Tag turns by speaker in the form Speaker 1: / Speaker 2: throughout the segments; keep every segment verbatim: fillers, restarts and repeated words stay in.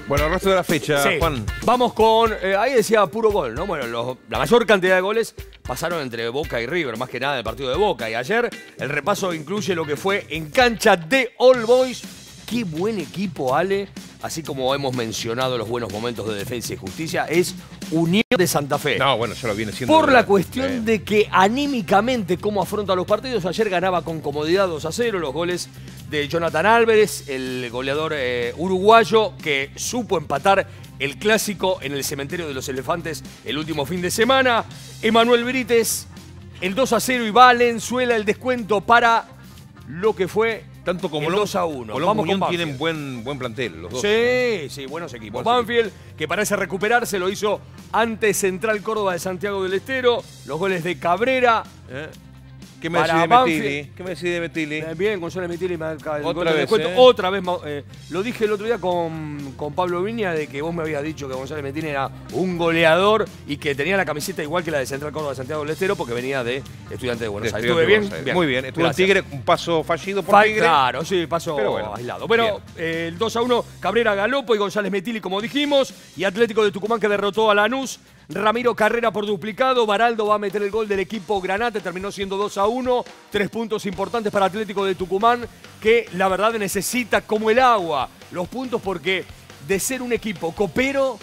Speaker 1: Bueno, el resto de la fecha,
Speaker 2: sí.
Speaker 1: Juan.
Speaker 2: Vamos con, eh, ahí decía puro gol, ¿no? Bueno, los, la mayor cantidad de goles pasaron entre Boca y River, más que nada en el partido de Boca. Y ayer el repaso incluye lo que fue en cancha de All Boys. Qué buen equipo, Ale. Así como hemos mencionado los buenos momentos de Defensa y Justicia, es Unión de Santa Fe.
Speaker 1: No, bueno, ya lo viene siendo.
Speaker 2: Por
Speaker 1: de
Speaker 2: la
Speaker 1: verdad.
Speaker 2: cuestión
Speaker 1: Sí.
Speaker 2: de que anímicamente cómo afronta los partidos, ayer ganaba con comodidad dos a cero, los goles de Jonathan Álvarez, el goleador eh, uruguayo que supo empatar el clásico en el Cementerio de los Elefantes el último fin de semana. Emanuel Brites, el dos a cero y Valenzuela el descuento para lo que fue
Speaker 1: Tanto como
Speaker 2: el
Speaker 1: los
Speaker 2: dos a uno.
Speaker 1: Colón
Speaker 2: Vamos
Speaker 1: Unión
Speaker 2: con
Speaker 1: tienen buen, buen plantel, los dos.
Speaker 2: Sí, sí, buenos equipos.
Speaker 1: Buenos
Speaker 2: Banfield, que parece recuperarse, lo hizo ante Central Córdoba de Santiago del Estero. Los goles de Cabrera.
Speaker 1: ¿Eh? ¿Qué me
Speaker 2: Para
Speaker 1: decís de
Speaker 2: Banfield.
Speaker 1: Metili? ¿Qué me decís de Metili?
Speaker 2: Eh, Bien, Gonzalo Metili me marca el
Speaker 1: Otra
Speaker 2: gol de
Speaker 1: vez,
Speaker 2: descuento.
Speaker 1: ¿eh?
Speaker 2: Otra vez, eh, lo dije el otro día con, con Pablo Viña, de que vos me habías dicho que Gonzalo Metili era un goleador y que tenía la camiseta igual que la de Central Córdoba de Santiago del Estero porque venía de Estudiantes de Buenos
Speaker 1: De
Speaker 2: Aires.
Speaker 1: Estudiantes
Speaker 2: ¿Estuve
Speaker 1: de
Speaker 2: bien?
Speaker 1: Buenos Aires.
Speaker 2: Bien.
Speaker 1: Muy bien. Estuvo en
Speaker 2: Gracias.
Speaker 1: Tigre, un paso fallido por
Speaker 2: Fa-
Speaker 1: Tigre.
Speaker 2: Claro, sí, paso
Speaker 1: Pero bueno,
Speaker 2: aislado. Pero eh, el dos a uno, Cabrera Galopo y González Metili, como dijimos. Y Atlético de Tucumán que derrotó a Lanús. Ramiro Carrera por duplicado. Baraldo va a meter el gol del equipo Granate. Terminó siendo dos a uno. Tres puntos importantes para Atlético de Tucumán, que la verdad necesita como el agua los puntos porque de ser un equipo copero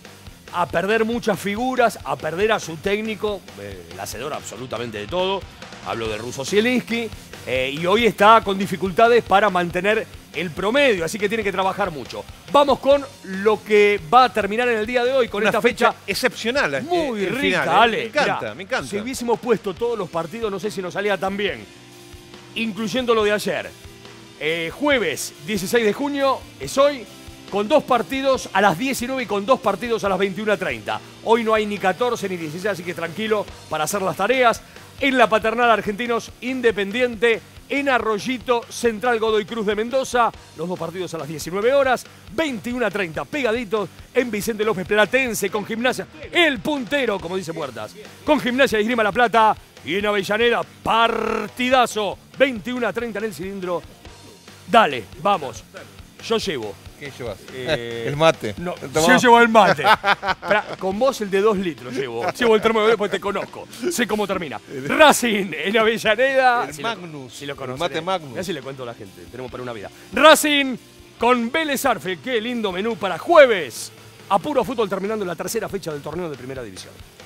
Speaker 2: a perder muchas figuras, a perder a su técnico, eh, el hacedor absolutamente de todo. Hablo de Russo Zielinski. Eh, y hoy está con dificultades para mantener el promedio, así que tiene que trabajar mucho. Vamos con lo que va a terminar en el día de hoy, con
Speaker 1: Una
Speaker 2: esta fecha,
Speaker 1: fecha excepcional. eh,
Speaker 2: muy
Speaker 1: el
Speaker 2: rica,
Speaker 1: final, eh.
Speaker 2: Ale.
Speaker 1: Me encanta,
Speaker 2: Mirá,
Speaker 1: me encanta.
Speaker 2: Si hubiésemos puesto todos los partidos, no sé si nos salía tan bien, incluyendo lo de ayer. Eh, jueves dieciséis de junio es hoy, con dos partidos a las diecinueve y con dos partidos a las veintiuna treinta. Hoy no hay ni catorce ni dieciséis, así que tranquilo para hacer las tareas. En la Paternal Argentinos Independiente, en Arroyito Central Godoy Cruz de Mendoza, los dos partidos a las diecinueve horas, veintiuna treinta pegaditos en Vicente López Platense con Gimnasia, el puntero, como dice Puertas, con Gimnasia y Esgrima La Plata, y en Avellaneda, partidazo, veintiuna treinta en el cilindro. Dale, vamos, yo llevo.
Speaker 1: ¿Qué llevas?
Speaker 2: Eh,
Speaker 1: el mate.
Speaker 2: No,
Speaker 1: Tomá.
Speaker 2: yo llevo el mate. Pará, con vos el de dos litros llevo. Llevo el termo de bebé porque te conozco. Sé cómo termina. Racing en Avellaneda.
Speaker 1: El
Speaker 2: si
Speaker 1: Magnus,
Speaker 2: Lo, si lo
Speaker 1: el
Speaker 2: conoces.
Speaker 1: mate Magnus.
Speaker 2: Mirá si le cuento a la gente. Tenemos para una vida. Racing con Vélez Arfe. Qué lindo menú para jueves. A puro fútbol terminando la tercera fecha del torneo de Primera División.